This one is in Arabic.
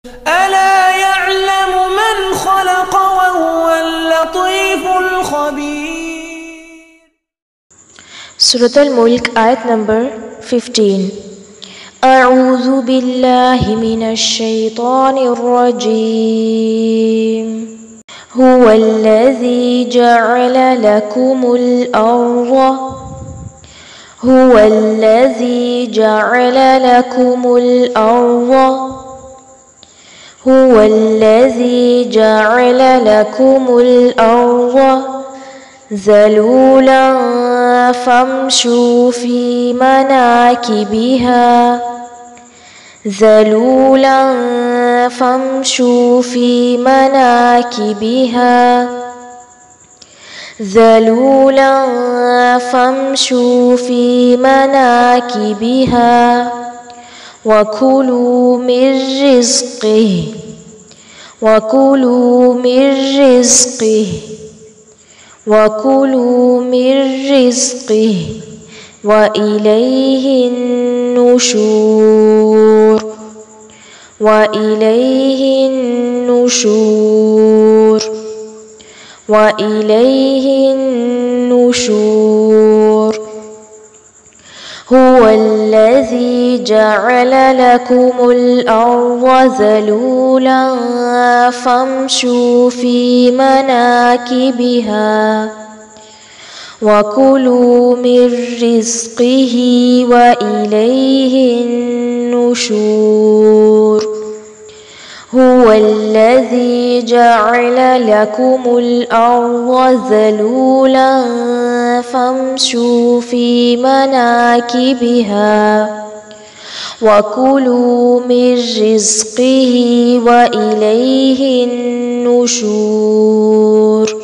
ألا يعلم من خلق وهو اللطيف الخبير. Surat Al-Mulk, ayat number 15. أعوذ بالله من الشيطان الرجيم. هو الذي جعل لكم الأرض هو الذي جعل لكم الأرض هو الذي جعل لكم الأرض ذلولا فامشوا في مناكبها ذلولا فامشوا في مناكبها ذلولا فامشوا في مناكبها وكلوا من رزقه وكلوا من رزقه وكلوا من رزقه وإليه النشور وإليه النشور وإليه النشور. هو الذي جعل لكم الأرض ذلولا فامشوا في مناكبها وكلوا من رزقه وإليه النشور. هو الذي جعل لكم الأرض ذلولا فامشوا في مناكبها وكلوا من رزقه وإليه النشور.